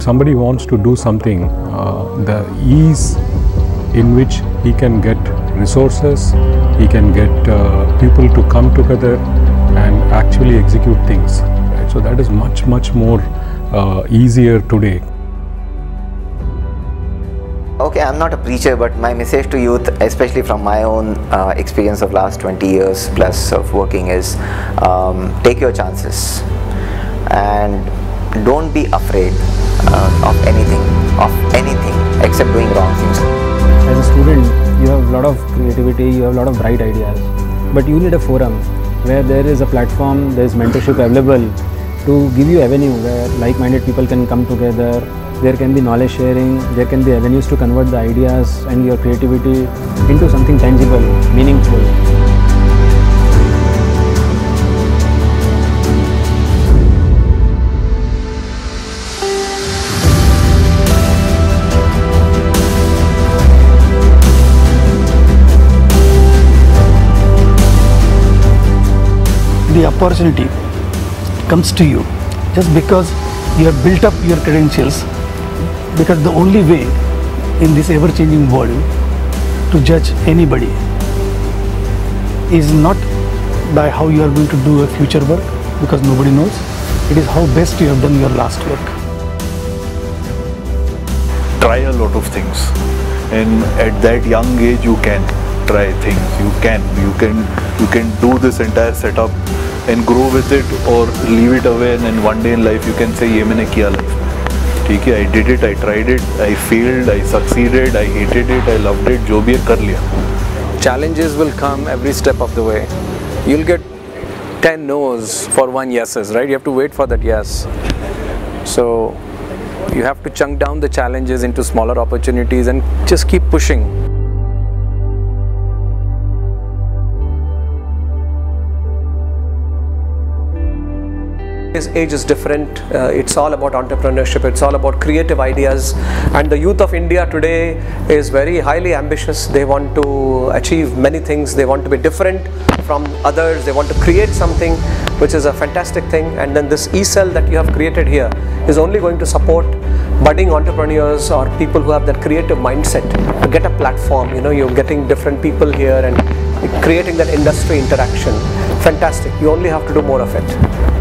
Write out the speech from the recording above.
somebody wants to do something, the ease in which he can get resources, he can get people to come together and actually execute things. Right? So that is much more easier today. Okay, I'm not a preacher, but my message to youth, especially from my own experience of last 20 years plus of working, is take your chances and don't be afraid of anything except doing wrong things. As a student, you have a lot of creativity, you have a lot of bright ideas, but you need a forum where there is a platform, there is mentorship available to give you avenue where like-minded people can come together. There can be knowledge sharing, there can be avenues to convert the ideas and your creativity into something tangible, meaningful. The opportunity comes to you just because you have built up your credentials, because the only way in this ever-changing world to judge anybody is not by how you are going to do a future work, because nobody knows. It is how best you have done your last work. Try a lot of things, and at that young age you can try things. You can do this entire setup and grow with it, or leave it away, and then one day in life you can say ये मैंने किया life में. ठीक है, I did it, I tried it, I failed, I succeeded, I hated it, I loved it, जो भी है कर लिया. Challenges will come every step of the way. You'll get 10 no's for 1 yeses, right? You have to wait for that yes. So you have to chunk down the challenges into smaller opportunities and just keep pushing. His age is different. It's all about entrepreneurship, it's all about creative ideas, and the youth of India today is very highly ambitious. They want to achieve many things, they want to be different from others, they want to create something which is a fantastic thing. And then this e-cell that you have created here is only going to support budding entrepreneurs or people who have that creative mindset to get a platform. You know, you're getting different people here and creating that industry interaction. Fantastic. You only have to do more of it.